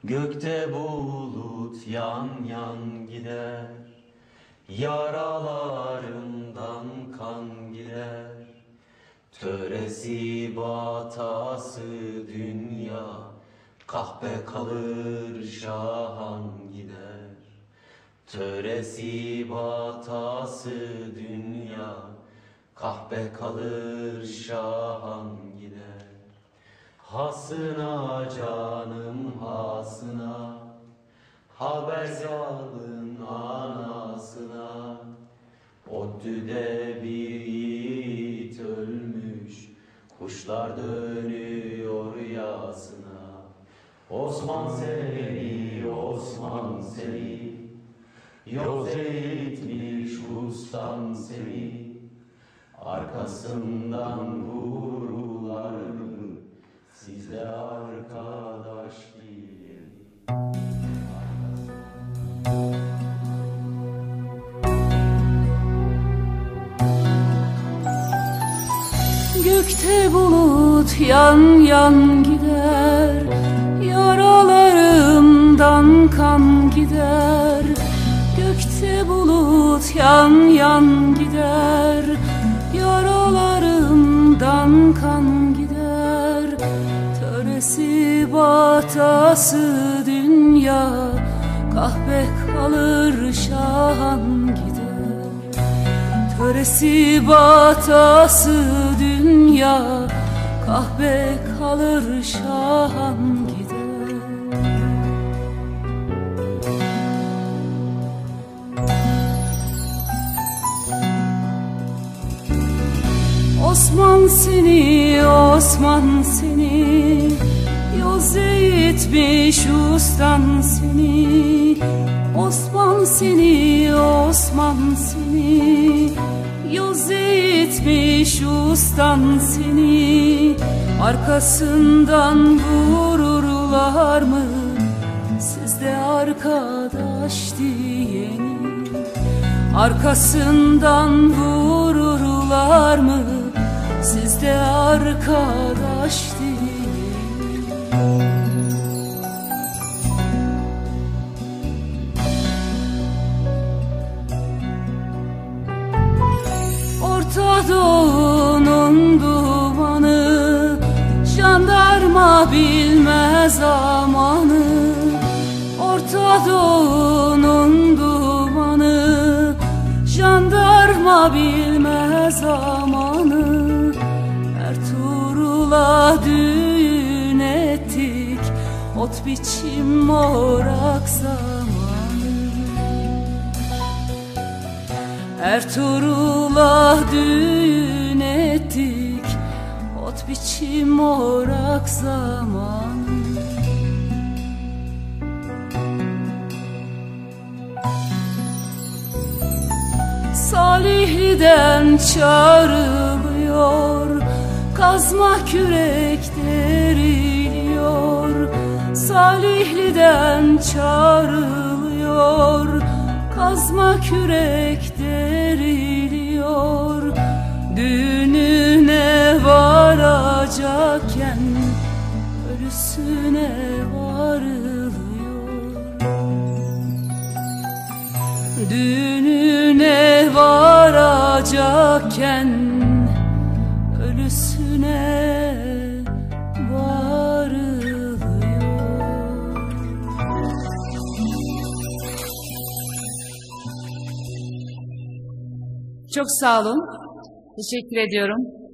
Gökte bulut yan yan gider, yaralarımdan kan gider. Töresi batası dünya, kahpe kalır şahan gider. Töresi batası dünya, kahpe kalır şahan gider. Hasına canım hasına, haber salın anasına. ODTÜ'de bir yiğit ölmüş, kuşlar dönüyor yasına. Osman seni, Osman seni, yoz eğitmiş ustan seni. Arkasından vururlar mı? Sizde arkadaş değil. Gökte bulut yan yan gider, yaralarımdan kan gider. Gökte bulut yan yan gider, yaralarımdan kan gider. Töresi batası dünya, kahpe kalır şahan gider. Töresi batası dünya, kahpe kalır şahan gider. Osman seni, Osman seni, yoz eğitmiş ustan seni. Osman seni, Osman seni, yoz eğitmiş ustan seni. Arkasından vururlar mı sizde arkadaş diyeni? Arkasından vururlar mı sizde arkadaş diyeni? Orta Doğu'nun dumanı, jandarma bilmez amanı. Orta Doğu'nun dumanı, jandarma bilmez amanı. Ertuğrul'a düğün ettik, ot biçim morak zamanı. Ertuğrul'a düğün ettik, ot biçim morak zamanı. Salihli'den çağrılıyor, kazma kürek deriliyor. Salihli'den çağrılıyor, kazma kürek deriliyor. Düğününe varacakken ölüsüne varılıyor. Düğününe varacakken ölüsüne varılıyor. Çok sağ olun. Teşekkür ediyorum.